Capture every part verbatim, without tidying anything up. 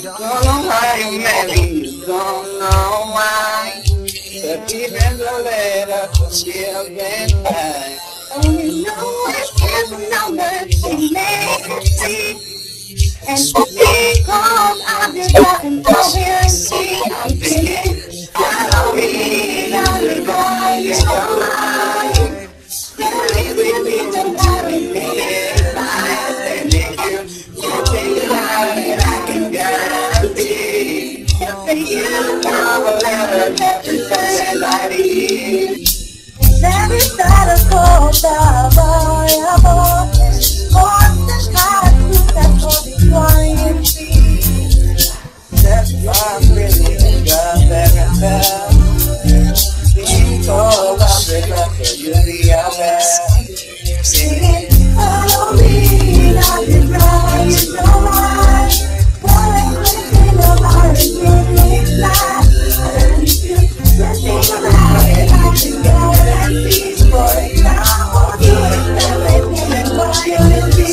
don't know why, maybe you don't know why. But even the letter still been fine. Oh, you know it's never know that she made it. And because I've been gotten over here and see I'm feeling, I don't mean I'm the guy you're mine. Really, really, don't worry me. Life and you, you think about it, I can guarantee. If you know never have to say like it. Every side of cold, the boy, a boy, on the sky, that's all the flying feet. That's why I'm really in God that I fell. Being told I'm the for you, the other. Singing, follow me, I'll be right, you know why. What I'm thinking about is really life. And if you think about it, I can go and peace for it now. Or do it, everything and what you will be.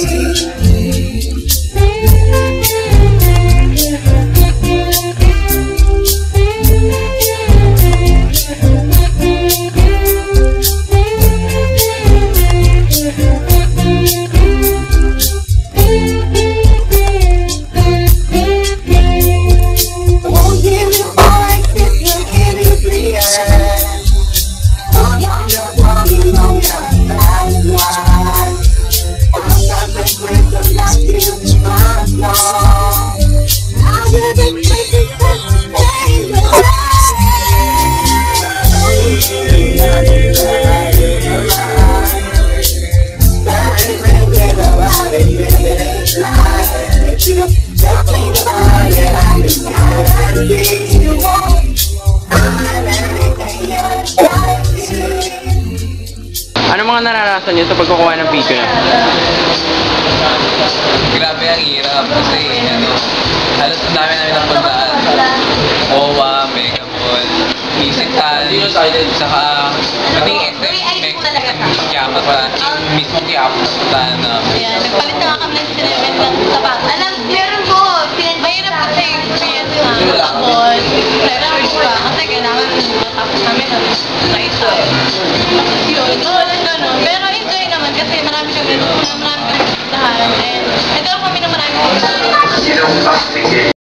Ano mga naranasan niyo sa pagkukuha ng video na? Grabe ang hirap kasi ano, halos ang dami namin ang pagdaan. O A W A, Megapol, Physical, saka pati S M, Quiapo pa, mismo Quiapo sa na. Ayan, nagpalit na nga kami ng sinimit ng sapat. Alam, meron po, mahirap kasi experience na tapos, research pa, kasi kailangan matapos namin na isa. Yun, wala gano'n. Pero enjoy naman kasi marami kami, marami kami puntahan. And nagkaroon kami ng marami